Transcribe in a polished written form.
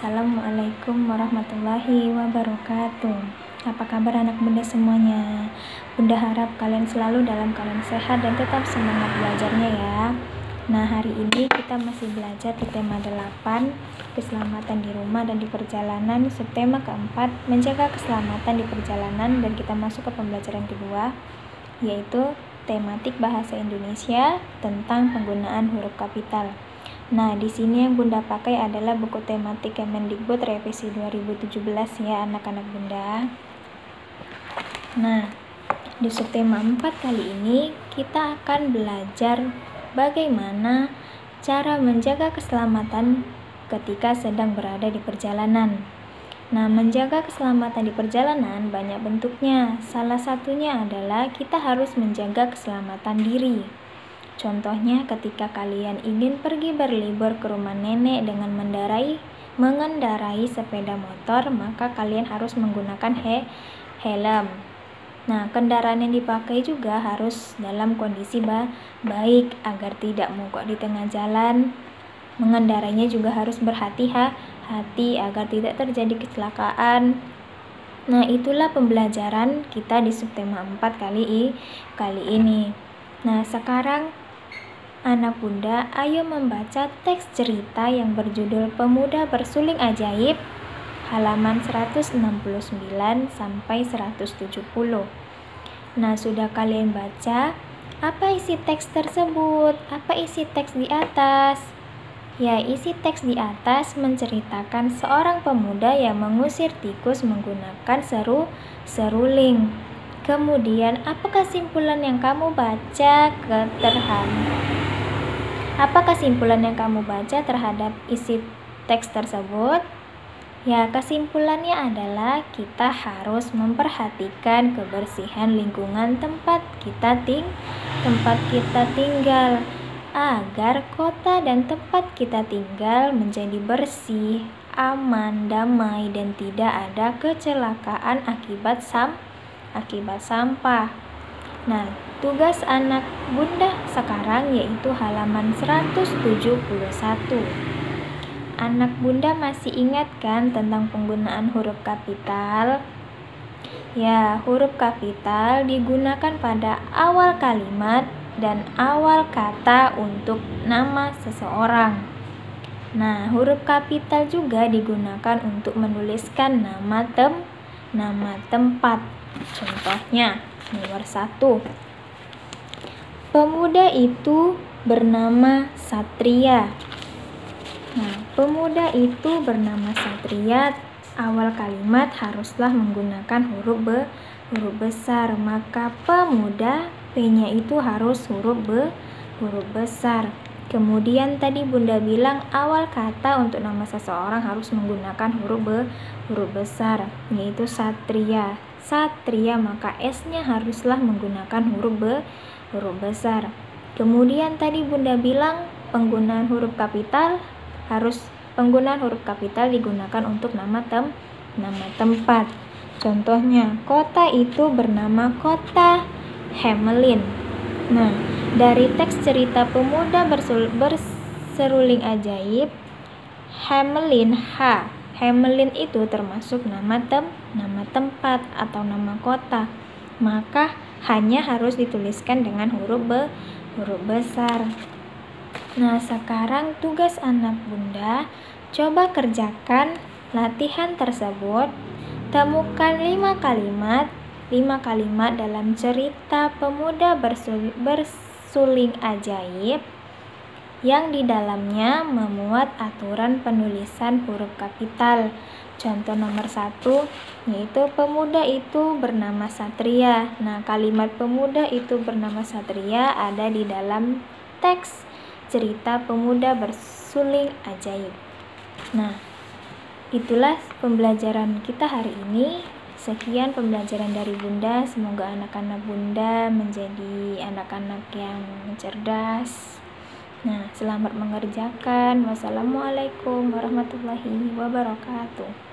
Assalamualaikum warahmatullahi wabarakatuh. Apa kabar anak bunda semuanya? Bunda harap kalian selalu dalam keadaan sehat dan tetap semangat belajarnya ya. Nah, hari ini kita masih belajar di tema 8, keselamatan di rumah dan di perjalanan, subtema keempat, menjaga keselamatan di perjalanan, dan kita masuk ke pembelajaran kedua, yaitu tematik bahasa Indonesia tentang penggunaan huruf kapital. Nah, di sini yang Bunda pakai adalah buku tematik Kemendikbud revisi 2017 ya anak-anak Bunda. Nah, di subtema 4 kali ini kita akan belajar bagaimana cara menjaga keselamatan ketika sedang berada di perjalanan. Nah, menjaga keselamatan di perjalanan banyak bentuknya. Salah satunya adalah kita harus menjaga keselamatan diri. Contohnya ketika kalian ingin pergi berlibur ke rumah nenek dengan mengendarai sepeda motor, maka kalian harus menggunakan helm. Nah, kendaraan yang dipakai juga harus dalam kondisi baik agar tidak mogok di tengah jalan. Mengendarainya juga harus berhati-hati agar tidak terjadi kecelakaan. Nah, itulah pembelajaran kita di subtema 4 kali ini. Nah, sekarang anak bunda, ayo membaca teks cerita yang berjudul Pemuda Bersuling Ajaib, halaman 169 sampai 170. Nah, sudah kalian baca? Apa isi teks tersebut? Apa isi teks di atas? Ya, isi teks di atas menceritakan seorang pemuda yang mengusir tikus menggunakan seruling. Kemudian, apa kesimpulan yang kamu baca terhadap isi teks tersebut? Ya, kesimpulannya adalah kita harus memperhatikan kebersihan lingkungan tempat kita tinggal agar kota dan tempat kita tinggal menjadi bersih, aman, damai, dan tidak ada kecelakaan akibat sampah. Nah, tugas anak bunda sekarang yaitu halaman 171. Anak bunda masih ingat kan tentang penggunaan huruf kapital? Ya, huruf kapital digunakan pada awal kalimat dan awal kata untuk nama seseorang. Nah, huruf kapital juga digunakan untuk menuliskan nama tempat. Contohnya, nomor 1. Pemuda itu bernama Satria. Nah, pemuda itu bernama Satria, awal kalimat haruslah menggunakan huruf besar, maka pemuda, P-nya itu harus huruf besar. Kemudian tadi bunda bilang awal kata untuk nama seseorang harus menggunakan huruf besar, yaitu Satria. Satria, maka S-nya haruslah menggunakan huruf besar. Kemudian tadi bunda bilang penggunaan huruf kapital digunakan untuk nama tempat. Contohnya, kota itu bernama Kota Hamelin. Nah, dari teks cerita Pemuda Berseruling Ajaib, Hamelin itu termasuk nama tempat atau nama kota, maka hanya harus dituliskan dengan huruf besar. Nah, sekarang tugas anak bunda, coba kerjakan latihan tersebut. Temukan 5 kalimat dalam cerita Pemuda Bersuling Ajaib yang di dalamnya memuat aturan penulisan huruf kapital. Contoh nomor 1 yaitu pemuda itu bernama Satria. Nah, kalimat pemuda itu bernama Satria ada di dalam teks cerita Pemuda Bersuling Ajaib. Nah, itulah pembelajaran kita hari ini. Sekian pembelajaran dari bunda. Semoga anak-anak bunda menjadi anak-anak yang cerdas. Nah, selamat mengerjakan. Wassalamualaikum warahmatullahi wabarakatuh.